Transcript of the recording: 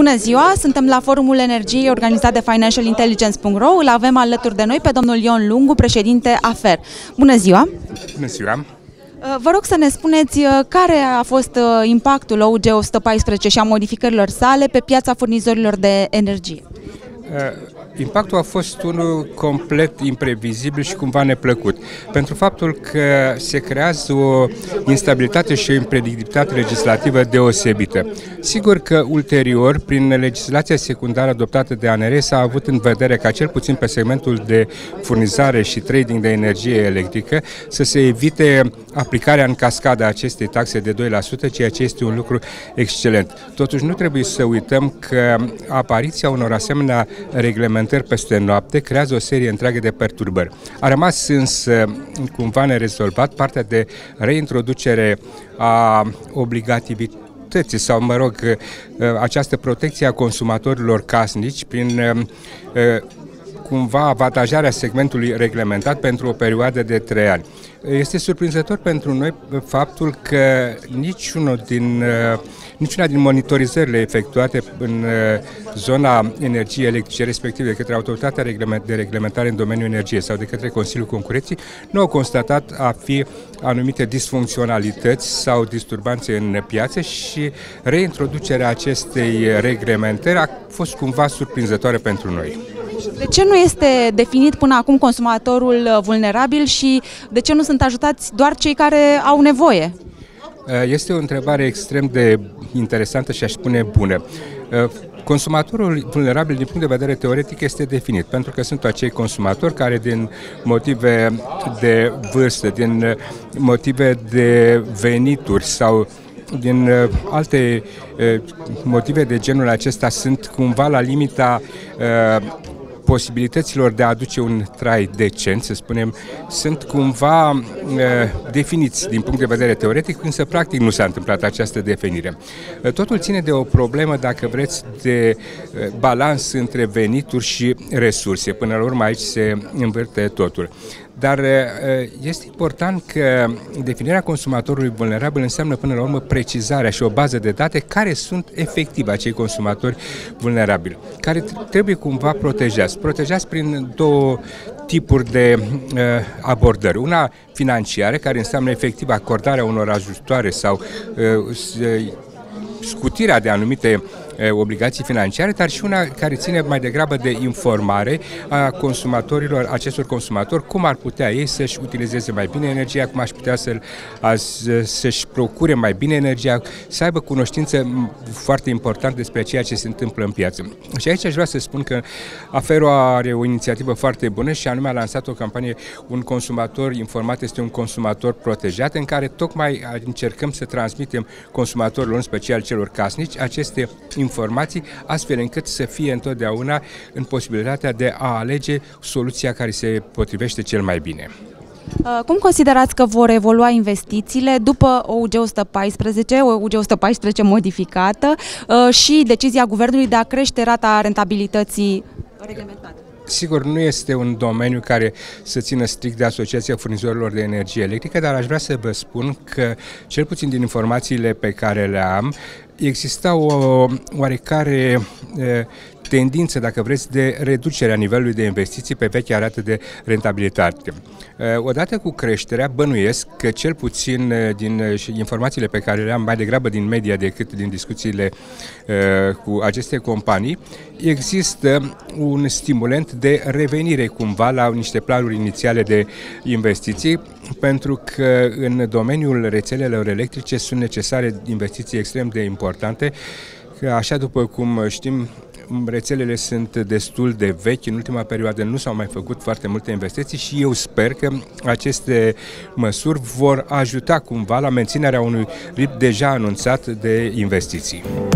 Bună ziua! Suntem la Forumul Energiei organizat de financialintelligence.ro. Îl avem alături de noi pe domnul Ion Lungu, președinte AFER. Bună ziua! Bună ziua! Vă rog să ne spuneți care a fost impactul OUG 114 și a modificărilor sale pe piața furnizorilor de energie. Impactul a fost unul complet imprevizibil și cumva neplăcut, pentru faptul că se creează o instabilitate și o impredictibilitate legislativă deosebită. Sigur că ulterior, prin legislația secundară adoptată de ANRE, s-a avut în vedere ca cel puțin pe segmentul de furnizare și trading de energie electrică să se evite aplicarea în cascadă a acestei taxe de 2%, ceea ce este un lucru excelent. Totuși nu trebuie să uităm că apariția unor asemenea reglementări peste noapte creează o serie întreagă de perturbări. A rămas însă cumva nerezolvat partea de reintroducere a obligativității sau, mă rog, această protecție a consumatorilor casnici prin cumva avantajarea segmentului reglementat pentru o perioadă de 3 ani. Este surprinzător pentru noi faptul că niciuna din monitorizările efectuate în zona energiei electrice, respectiv de către Autoritatea de Reglementare în domeniul energiei sau de către Consiliul Concurenței, nu au constatat a fi anumite disfuncționalități sau disturbanțe în piață și reintroducerea acestei reglementări a fost cumva surprinzătoare pentru noi. De ce nu este definit până acum consumatorul vulnerabil și de ce nu sunt ajutați doar cei care au nevoie? Este o întrebare extrem de interesantă și aș spune bună. Consumatorul vulnerabil din punct de vedere teoretic este definit, pentru că sunt acei consumatori care din motive de vârstă, din motive de venituri sau din alte motive de genul acesta sunt cumva la limita posibilităților de a aduce un trai decent, să spunem, sunt cumva definiți din punct de vedere teoretic, însă practic nu s-a întâmplat această definire. Totul ține de o problemă, dacă vreți, de balans între venituri și resurse. Până la urmă aici se învârte totul. Dar este important că definirea consumatorului vulnerabil înseamnă până la urmă precizarea și o bază de date care sunt efectiv acei consumatori vulnerabili, care trebuie cumva protejați. Protejați prin două tipuri de abordări. Una financiară, care înseamnă efectiv acordarea unor ajutoare sau scutirea de anumite obligații financiare, dar și una care ține mai degrabă de informare a consumatorilor, acestor consumatori, cum ar putea ei să-și utilizeze mai bine energia, cum aș putea să-și procure mai bine energia, să aibă cunoștință foarte importantă despre ceea ce se întâmplă în piață. Și aici aș vrea să spun că AFER are o inițiativă foarte bună și anume a lansat o campanie Un consumator informat este un consumator protejat, în care tocmai încercăm să transmitem consumatorilor, în special celor casnici, aceste informații, astfel încât să fie întotdeauna în posibilitatea de a alege soluția care se potrivește cel mai bine. Cum considerați că vor evolua investițiile după OUG 114 modificată și decizia Guvernului de a crește rata rentabilității reglementată? Sigur, nu este un domeniu care să țină strict de Asociația Furnizorilor de Energie Electrică, dar aș vrea să vă spun că, cel puțin din informațiile pe care le am, exista o oarecare tendință, dacă vreți, de reducerea nivelului de investiții pe vechea rată de rentabilitate. Odată cu creșterea, bănuiesc că cel puțin din informațiile pe care le am, mai degrabă din media decât din discuțiile cu aceste companii, există un stimulent de revenire cumva la niște planuri inițiale de investiții, pentru că în domeniul rețelelor electrice sunt necesare investiții extrem de importante, că așa după cum știm, rețelele sunt destul de vechi, în ultima perioadă nu s-au mai făcut foarte multe investiții și eu sper că aceste măsuri vor ajuta cumva la menținerea unui ritm deja anunțat de investiții.